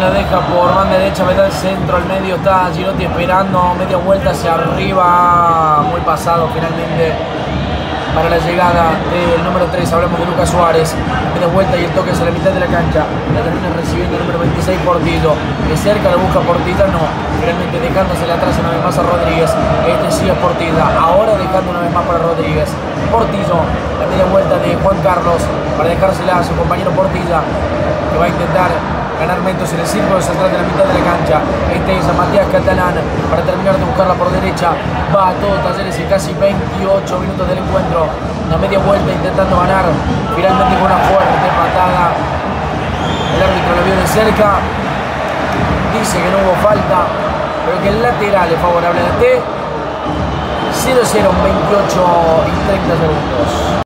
la deja por banda derecha, mete al centro, al medio está Girotti esperando, media vuelta hacia arriba, muy pasado finalmente para la llegada del número 3, hablamos de Lucas Suárez, media vuelta y el toque hacia la mitad de la cancha, la termina recibiendo el número 26 Portillo, de cerca lo busca Portilla, no, finalmente dejándosela atrás una vez más a Rodríguez, este sí es Portilla, ahora dejando una vez más para Rodríguez, Portillo, la media vuelta de Juan Carlos, para dejársela a su compañero Portilla, que va a intentar ganar metros en el círculo central de la mitad de la cancha. Este es a Matías Catalán para terminar de buscarla por derecha. Va a todo Talleres en casi 28 minutos del encuentro. La media vuelta intentando ganar. Finalmente con una fuerte patada. El árbitro lo vio de cerca. Dice que no hubo falta, pero que el lateral es favorable a T. 0-0 en 28 y 30 segundos.